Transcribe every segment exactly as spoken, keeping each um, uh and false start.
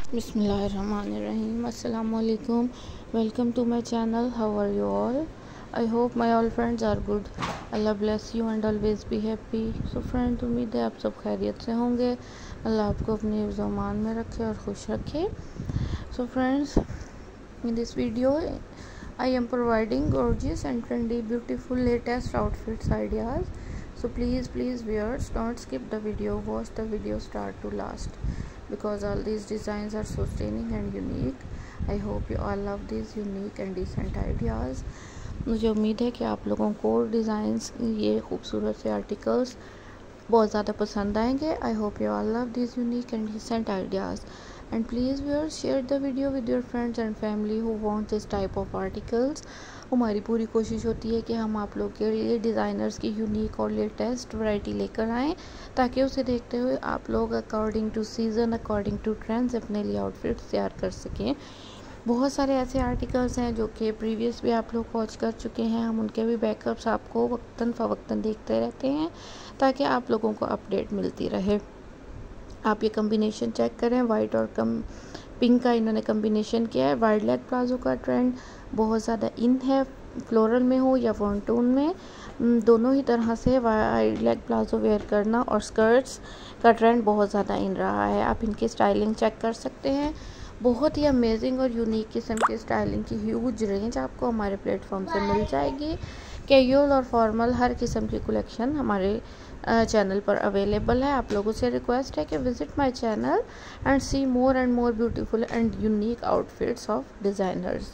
Bismillahirrahmanirrahim. Assalamu alaikum. Welcome to my channel. How are you all? I hope my all friends are good. Allah bless you and always be happy. So friends, उम्मीद है आप सब खैरियत से होंगे. अल्लाह आपको अपने हिफ्ज़-ओ-अमान में रखे और खुश रखे. So friends, in this video I am providing gorgeous and trendy, beautiful, latest outfits ideas. So please, please viewers, don't skip the video. Watch the video start to last, because all these designs are so stunning and unique. I hope you all love these unique and decent ideas. मुझे उम्मीद है कि आप लोगों को designs, ये खूबसूरत से आर्टिकल्स बहुत ज़्यादा पसंद आएंगे. I hope you all love this unique and decent ideas. And please viewers, share the video with your friends and family who want this type of articles. हमारी पूरी कोशिश होती है कि हम आप लोग के लिए डिज़ाइनर्स की यूनिक और लेटेस्ट वैरायटी लेकर आएँ, ताकि उसे देखते हुए आप लोग according to season, according to trends अपने लिए आउटफिट्स तैयार कर सकें. बहुत सारे ऐसे आर्टिकल्स हैं जो कि प्रीवियस भी आप लोग वॉच कर चुके हैं. हम उनके भी बैकअप्स आपको वक्तन फ़वक्तन देखते रहते हैं, ताकि आप लोगों को अपडेट मिलती रहे. आप ये कम्बिनेशन चेक करें, वाइट और कम पिंक का इन्होंने कम्बिनेशन किया है. वाइड लेग प्लाजो का ट्रेंड बहुत ज़्यादा इन है, फ्लोरल में हो या वॉन्टून में, दोनों ही तरह से वाइड लेग प्लाजो वेयर करना और स्कर्ट्स का ट्रेंड बहुत ज़्यादा इन रहा है. आप इनकी स्टाइलिंग चेक कर सकते हैं. बहुत ही अमेजिंग और यूनिक किस्म की स्टाइलिंग की ह्यूज रेंज आपको हमारे प्लेटफॉर्म से मिल जाएगी. कैजुअल और फॉर्मल हर किस्म की कलेक्शन हमारे चैनल पर अवेलेबल है. आप लोगों से रिक्वेस्ट है कि visit my channel and see more and more beautiful and unique outfits of designers.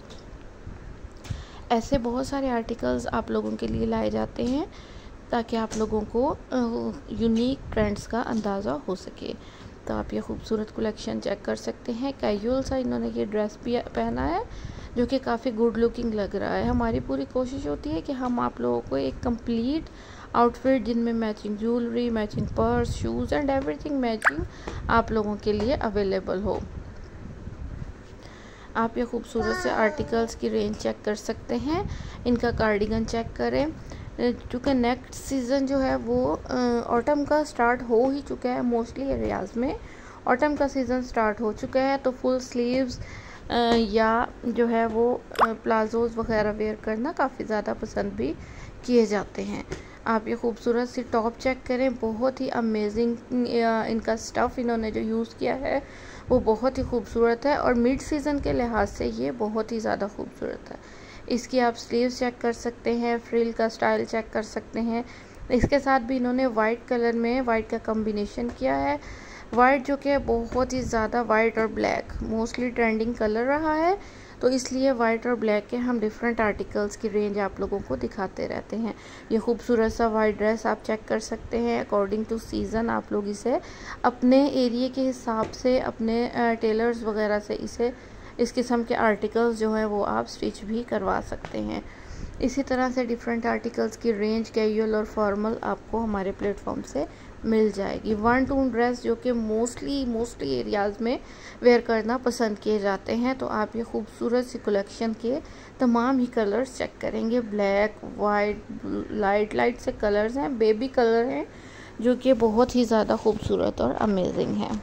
ऐसे बहुत सारे आर्टिकल्स आप लोगों के लिए लाए जाते हैं, ताकि आप लोगों को यूनिक ट्रेंड्स का अंदाज़ा हो सके. तो आप ये खूबसूरत कलेक्शन चेक कर सकते हैं. कैजुअल सा इन्होंने ये ड्रेस भी पहना है, जो कि काफ़ी गुड लुकिंग लग रहा है. हमारी पूरी कोशिश होती है कि हम आप लोगों को एक कंप्लीट आउटफिट जिनमें matching jewellery, matching purse, shoes and everything matching आप लोगों के लिए अवेलेबल हो. आप ये खूबसूरत से आर्टिकल्स की रेंज चेक कर सकते हैं. इनका कार्डिगन चेक करें, क्योंकि नेक्स्ट सीज़न जो है वो ऑटम का स्टार्ट हो ही चुका है. मोस्टली एरियाज़ में ऑटम का सीज़न स्टार्ट हो चुका है, तो फुल स्लीव्स या जो है वो प्लाजोज़ वगैरह वेयर करना काफ़ी ज़्यादा पसंद भी किए जाते हैं. आप ये खूबसूरत सी टॉप चेक करें, बहुत ही अमेजिंग इनका स्टफ़ इन्होंने जो यूज़ किया है वो बहुत ही खूबसूरत है, और मिड सीज़न के लिहाज से ये बहुत ही ज़्यादा खूबसूरत है. इसकी आप स्लीव्स चेक कर सकते हैं, फ्रिल का स्टाइल चेक कर सकते हैं. इसके साथ भी इन्होंने वाइट कलर में वाइट का कम्बिनेशन किया है. वाइट जो कि बहुत ही ज़्यादा, वाइट और ब्लैक मोस्टली ट्रेंडिंग कलर रहा है, तो इसलिए वाइट और ब्लैक के हम डिफरेंट आर्टिकल्स की रेंज आप लोगों को दिखाते रहते हैं. ये खूबसूरत सा वाइट ड्रेस आप चेक कर सकते हैं. अकॉर्डिंग टू सीज़न आप लोग इसे अपने एरिया के हिसाब से, अपने टेलर्स वगैरह से इसे इस किस्म के आर्टिकल्स जो हैं वो आप स्टिच भी करवा सकते हैं. इसी तरह से डिफरेंट आर्टिकल्स की रेंज कैजुअल और फॉर्मल आपको हमारे प्लेटफॉर्म से मिल जाएगी. वन टून ड्रेस जो कि मोस्टली मोस्टली एरियाज़ में वेयर करना पसंद किए जाते हैं, तो आप ये खूबसूरत सी कलेक्शन के तमाम ही कलर्स चेक करेंगे. ब्लैक, वाइट, लाइट लाइट से कलर्स हैं, बेबी कलर हैं, जो कि बहुत ही ज़्यादा खूबसूरत और अमेजिंग है.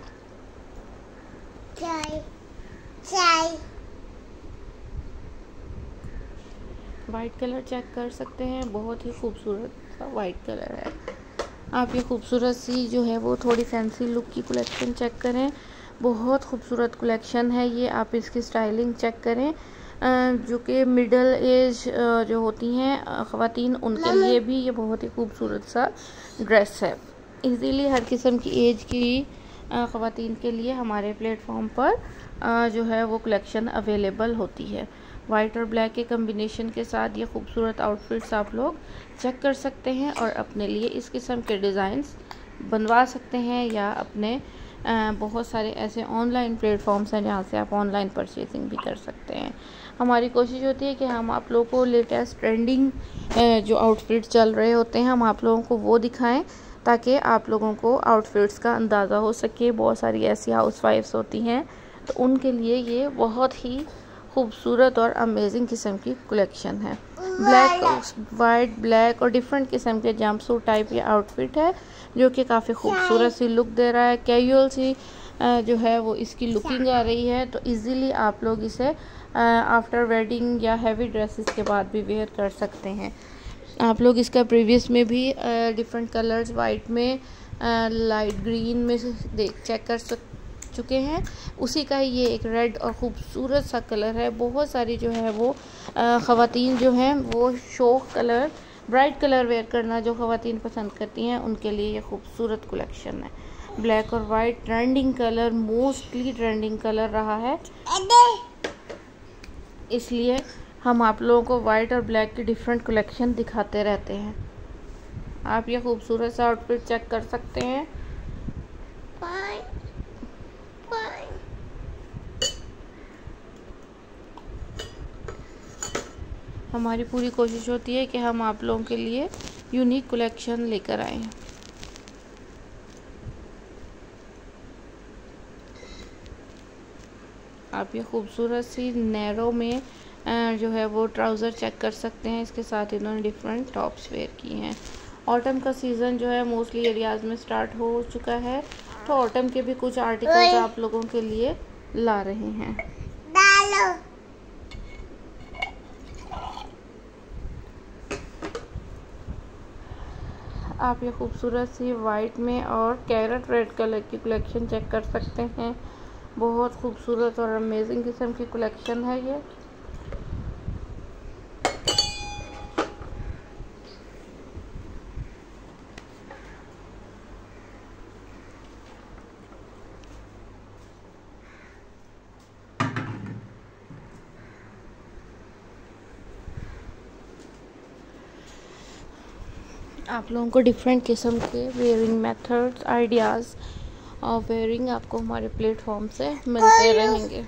वाइट कलर चेक कर सकते हैं, बहुत ही खूबसूरत सा वाइट कलर है. आप ये खूबसूरत सी जो है वो थोड़ी फैंसी लुक की कलेक्शन चेक करें, बहुत खूबसूरत कलेक्शन है ये. आप इसकी स्टाइलिंग चेक करें, जो कि मिडल एज जो होती हैं ख़वातीन, उनके लिए भी ये बहुत ही खूबसूरत सा ड्रेस है. इजीली हर किस्म की एज की ख़वातीन के लिए हमारे प्लेटफॉर्म पर जो है वो कलेक्शन अवेलेबल होती है. वाइट और ब्लैक के कम्बिनेशन के साथ ये खूबसूरत आउटफिट्स आप लोग चेक कर सकते हैं, और अपने लिए इस किस्म के डिज़ाइंस बनवा सकते हैं, या अपने आ, बहुत सारे ऐसे ऑनलाइन प्लेटफॉर्म्स हैं जहाँ से आप ऑनलाइन परचेजिंग भी कर सकते हैं. हमारी कोशिश होती है कि हम आप लोगों को लेटेस्ट ट्रेंडिंग जो आउटफिट्स चल रहे होते हैं हम आप लोगों को वो दिखाएं, ताकि आप लोगों को आउटफिट्स का अंदाज़ा हो सके. बहुत सारी ऐसी हाउस वाइफ्स होती हैं, तो उनके लिए ये बहुत ही खूबसूरत और अमेजिंग किस्म की कलेक्शन है. ब्लैक, वाइट, ब्लैक और डिफरेंट किस्म के जंपसूट टाइप ये आउटफिट है, जो कि काफ़ी खूबसूरत सी लुक दे रहा है. कैजुअल सी जो है वो इसकी लुकिंग आ रही है। तो इजीली आप लोग इसे आफ्टर वेडिंग या हैवी ड्रेसेस के बाद भी वेयर कर सकते हैं। आप लोग इसका प्रीवियस में भी डिफरेंट कलर्स वाइट में, लाइट ग्रीन में देख चेक कर सक चुके हैं। उसी का ही ये एक रेड और ख़ूबसूरत सा कलर है। बहुत सारी जो है वो ख़वातीन जो हैं वो शौक कलर, ब्राइट कलर वेयर करना जो ख़वातीन पसंद करती हैं उनके लिए ये खूबसूरत कलेक्शन है। ब्लैक और white trending colour, mostly trending colour रहा है, इसलिए हम आप लोगों को वाइट और ब्लैक की डिफरेंट कलेक्शन दिखाते रहते हैं। आप ये खूबसूरत सा आउटफिट चेक कर सकते हैं। हमारी पूरी कोशिश होती है कि हम आप लोगों के लिए यूनिक कलेक्शन लेकर आएँ। आप ये खूबसूरत सी नैरो में जो है वो ट्राउज़र चेक कर सकते हैं। इसके साथ इन्होंने डिफरेंट टॉप्स वेयर किए हैं। ऑटम का सीज़न जो है मोस्टली एरियाज़ में स्टार्ट हो चुका है, तो ऑटम के भी कुछ आर्टिकल्स आप लोगों के लिए ला रहे हैं। आप ये खूबसूरत सी वाइट में और कैरेट रेड कलर की कलेक्शन चेक कर सकते हैं। बहुत खूबसूरत और अमेजिंग किस्म की कलेक्शन है ये। आप लोगों को डिफरेंट किस्म के वेयरिंग मेथड्स, आइडियाज़ और वेयरिंग आपको हमारे प्लेटफॉर्म से मिलते रहेंगे।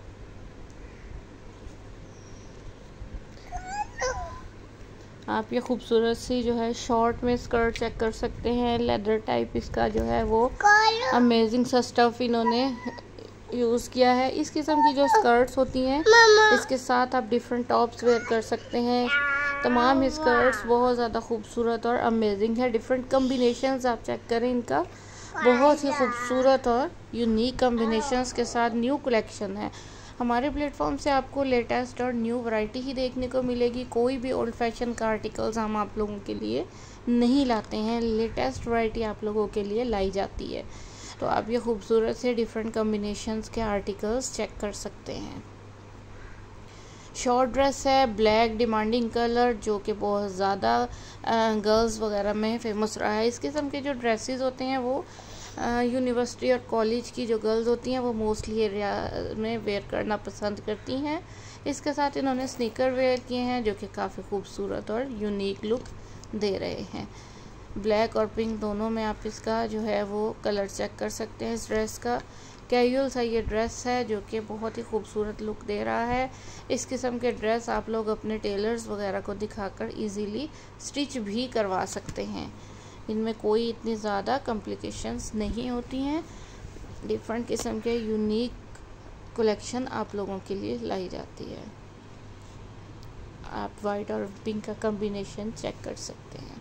आप ये खूबसूरत सी जो है शॉर्ट में स्कर्ट चेक कर सकते हैं। लेदर टाइप इसका जो है वो अमेजिंग सा स्टफ़ इन्होंने यूज़ किया है। इस किस्म की जो स्कर्ट्स होती हैं इसके साथ आप डिफरेंट टॉप्स वेयर कर सकते हैं। तमाम स्कर्ट्स बहुत ज़्यादा खूबसूरत और अमेजिंग है। डिफरेंट कम्बिनेशंस आप चेक करें इनका, बहुत ही खूबसूरत और यूनिक कम्बिनेशंस के साथ न्यू कलेक्शन है। हमारे प्लेटफॉर्म से आपको लेटेस्ट और न्यू वैरायटी ही देखने को मिलेगी। कोई भी ओल्ड फैशन का आर्टिकल्स हम आप लोगों के लिए नहीं लाते हैं, लेटेस्ट वैरायटी आप लोगों के लिए लाई जाती है। तो आप ये खूबसूरत से डिफरेंट कम्बिनेशंस के आर्टिकल्स चेक कर सकते हैं। शॉर्ट ड्रेस है, ब्लैक डिमांडिंग कलर जो कि बहुत ज़्यादा गर्ल्स वगैरह में फेमस रहा है। इस किस्म के जो ड्रेसेस होते हैं वो यूनिवर्सिटी और कॉलेज की जो गर्ल्स होती हैं वो मोस्टली एरिया में वेयर करना पसंद करती हैं। इसके साथ इन्होंने स्नीकर वेयर किए हैं जो कि काफ़ी खूबसूरत और यूनिक लुक दे रहे हैं। ब्लैक और पिंक दोनों में आप इसका जो है वो कलर चेक कर सकते हैं। इस ड्रेस का कैजुअल सा ये ड्रेस है जो कि बहुत ही खूबसूरत लुक दे रहा है। इस किस्म के ड्रेस आप लोग अपने टेलर्स वगैरह को दिखाकर इजीली स्टिच भी करवा सकते हैं। इनमें कोई इतनी ज़्यादा कॉम्प्लिकेशंस नहीं होती हैं। डिफरेंट किस्म के यूनिक कलेक्शन आप लोगों के लिए लाई जाती है। आप वाइट और पिंक का कॉम्बिनेशन चेक कर सकते हैं।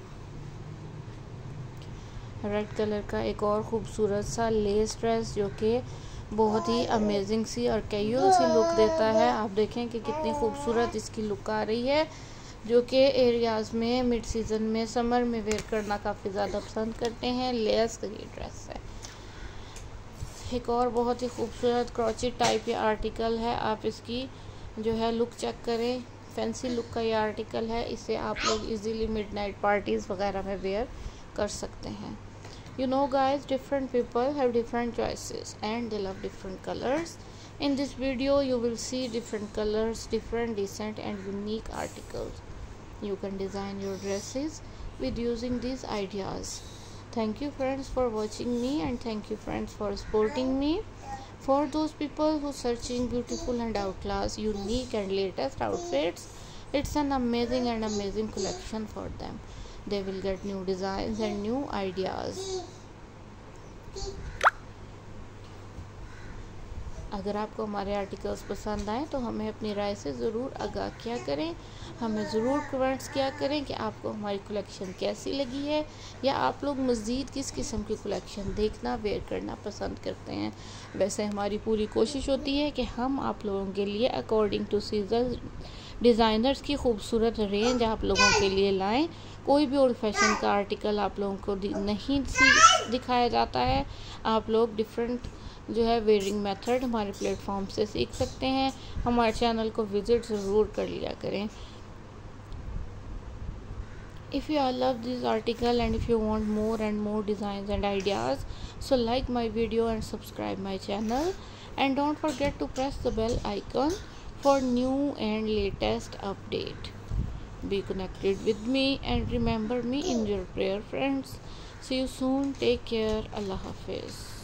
रेड कलर का एक और ख़ूबसूरत सा लेस ड्रेस जो कि बहुत ही अमेजिंग सी और कैजुअल सी लुक देता है। आप देखें कि कितनी खूबसूरत इसकी लुक आ रही है, जो कि एरियाज़ में मिड सीज़न में समर में वेयर करना काफ़ी ज़्यादा पसंद करते हैं। लेस का ये ड्रेस है। एक और बहुत ही खूबसूरत क्रॉचेट टाइप ये आर्टिकल है। आप इसकी जो है लुक चेक करें, फैंसी लुक का ये आर्टिकल है। इसे आप लोग इजीली मिडनाइट पार्टीज़ वगैरह में वेयर कर सकते हैं। You know guys, different people have different choices and they love different colors. In this video you will see different colors, different decent and unique articles. You can design your dresses with using these ideas. Thank you friends for watching me and thank you friends for supporting me. For those people who searching beautiful and outclass, unique and latest outfits, it's an amazing and amazing collection for them. They will get new designs and new ideas. अगर आपको हमारे articles पसंद आए तो हमें अपनी राय से ज़रूर आगाह किया करें, हमें ज़रूर कमेंट्स किया करें कि आपको हमारी कलेक्शन कैसी लगी है, या आप लोग मज़ीद किस किस्म की कलेक्शन देखना वेयर करना पसंद करते हैं। वैसे हमारी पूरी कोशिश होती है कि हम आप लोगों के लिए अकॉर्डिंग टू सीजन डिज़ाइनर्स की खूबसूरत रेंज आप लोगों के लिए लाएं। कोई भी ओल्ड फैशन का आर्टिकल आप लोगों को नहीं दिखाया जाता है। आप लोग डिफरेंट जो है वेयरिंग मेथड हमारे प्लेटफॉर्म से सीख सकते हैं। हमारे चैनल को विज़िट ज़रूर कर लिया करें। If you all love this article and if you want more and more designs and ideas, so like my video and subscribe my channel, and don't forget to press the bell icon for new and latest update. Be connected with me and remember me in your prayer, friends. See you soon. Take care. Allah Hafiz.